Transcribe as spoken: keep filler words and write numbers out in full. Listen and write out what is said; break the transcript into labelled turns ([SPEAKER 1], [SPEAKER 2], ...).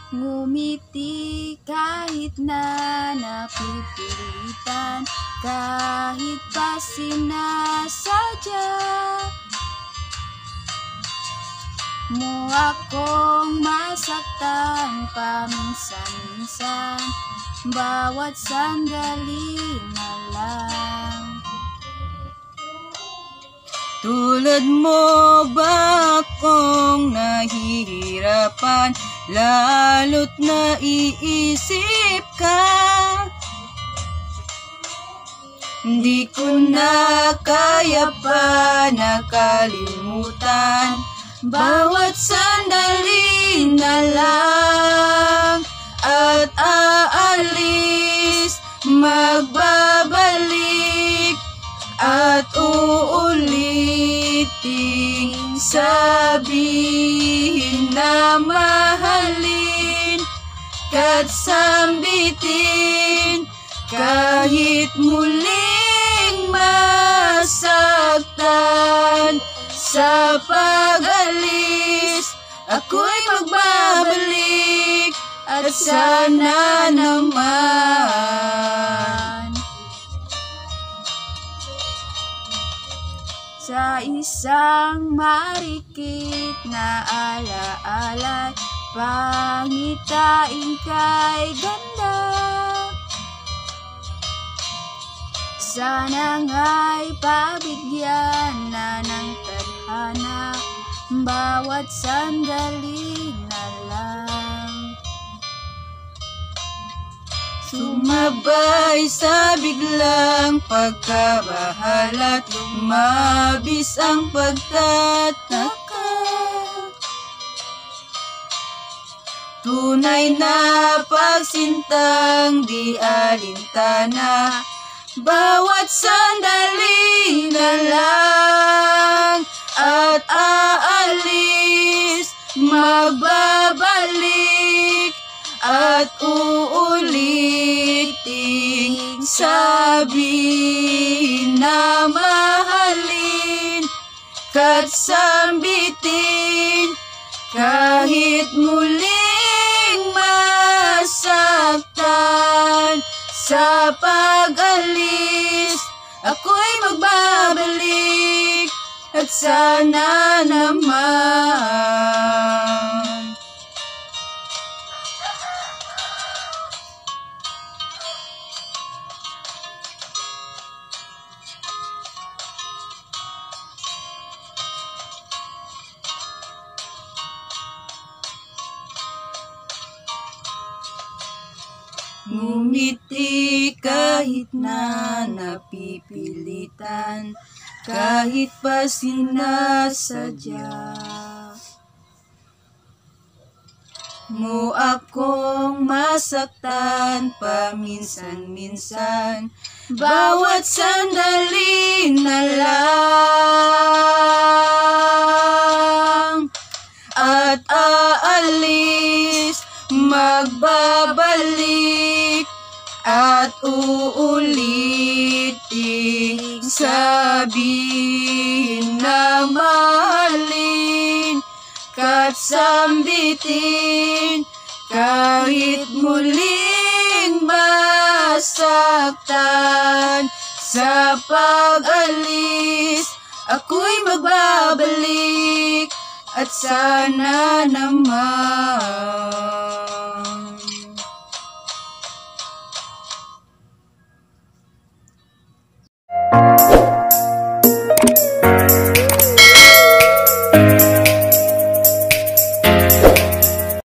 [SPEAKER 1] Ngumiti kahit na napipilitan, kahit pa sinasadya mo akong masaktan paminsan-minsan, bawat sandali na lang.
[SPEAKER 2] Tulad mo ba akong nahihirapan, lalo't naiisip ka? Di ko na kaya pa nakalimutan, bawat sandali na lang. At aalis, magbabalik, at uulitin, sabihin na mahalin, kat sambitin, kahit muling masaktan. Sa pag-alis, ako'y magbabalik, at sana naman.
[SPEAKER 1] Sa isang marikit na alaala, pangitain kay ganda. Sana nga'y pabigyan na ng tadhana, bawat sandali na lang.
[SPEAKER 2] Sumabay sa biglang pagkabahala't lumabis ang pagtataka. Tunay na pagsintang di alintana, bawat sandali na lang. At aalis, magbabalik, at uulitin, sabihin na mahalin, kat sambitin, kahit muling masaktan. Sa pag-alis, ako'y magbabalik, at sana naman. Ngumiti kahit na napipilitan, kahit pa sinasadya mo akong masaktan paminsan-minsan, bawat sandali na lang. At aalis, magbabalik, at uulitin, sabihin na mahalin, kat sambitin, kahit muling masaktan. Sa pag-alis, ako'y magbabalik, at sana naman.